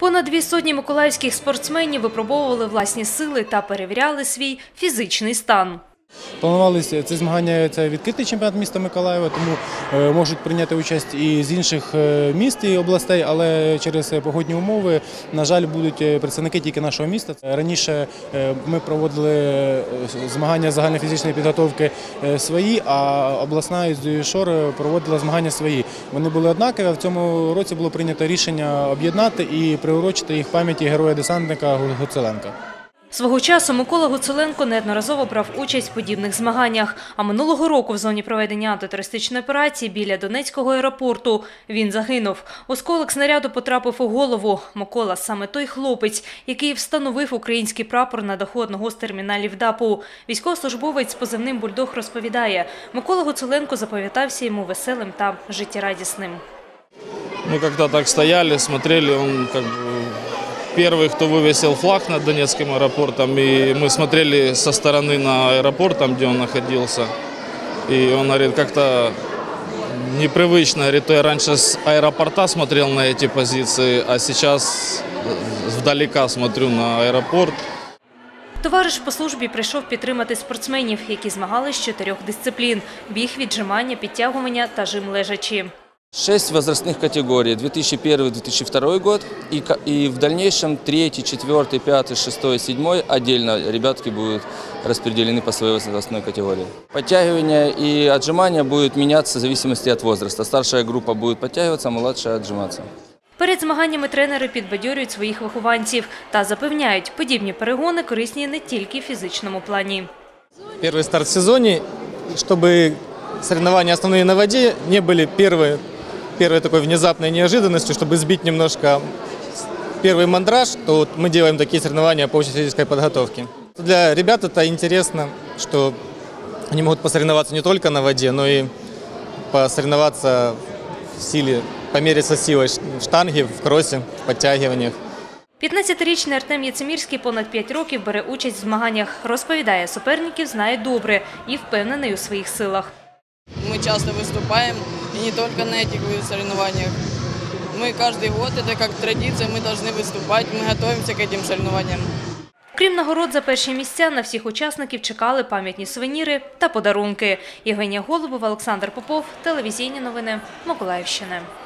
Понад 200 миколаївських спортсменів випробовували власні сили та перевіряли свій фізичний стан. Планувалися ці змагання, це відкритий чемпіонат міста Миколаєва, тому можуть прийняти участь і з інших міст і областей, але через погодні умови, на жаль, будуть представники тільки нашого міста. Раніше ми проводили змагання загальнофізичної підготовки свої, а обласна із ДЮСШОР проводила змагання свої. Вони були однакові, а в цьому році було прийнято рішення об'єднати і приурочити їх пам'яті героя-десантника Гуцуленка. Свого часу Микола Гуцуленко неодноразово брав участь в подібних змаганнях. А минулого року в зоні проведення антитерористичної операції біля Донецького аеропорту він загинув. Осколок снаряду потрапив у голову. Микола – саме той хлопець, який встановив український прапор на даху одного з терміналів ДАПу. Військовослужбовець з позивним «Бульдог» розповідає, Микола Гуцуленко запам'ятався йому веселим та життєрадісним. Мы как-то так стояли, смотрели, он как бы первый, кто вывесил флаг над Донецким аэропортом, и мы смотрели со стороны на аэропорт, там, где он находился, и он говорит, как-то непривычно, говорит, я раньше с аэропорта смотрел на эти позиции, а сейчас вдалека смотрю на аэропорт. Товариш по службі прийшов підтримати спортсменів, які змагались з 4 дисциплін – біг, віджимання, підтягування та жим лежачи. 6 возрастных категорий, 2001-2002 год, и в дальнейшем 3, 4, 5, 6, 7 отдельно ребятки будут распределены по своей возрастной категории. Подтягивание и отжимания будут меняться в зависимости от возраста. Старшая группа будет подтягиваться, младшая отжиматься. Перед змаганнями тренери підбадьорюють своїх вихованців та запевняють, подібні перегони корисні не тільки в фізичному плані. Первый старт в сезоне, чтобы соревнования основные на воде не были первой такой внезапной неожиданностью, чтобы сбить немножко первый мандраж, то вот мы делаем такие соревнования по общей физической подготовке. Для ребят это интересно, что они могут посоревноваться не только на воде, но и посоревноваться в силе, помериться силой в штанге, в кроссе, в подтягиваниях. 15-річний Артем Яцемірський понад 5 років бере участь в змаганнях. Розповідає, суперників знає добре і впевнений у своїх силах. Мы часто выступаем, и не только на этих соревнованиях. Мы каждый год, это как традиция, мы должны выступать, мы готовимся к этим соревнованиям. Крім нагород за перші місця, на всіх учасників чекали пам'ятні сувеніри та подарунки. Євгенія Голубова, Олександр Попов, телевізійні новини Миколаївщини.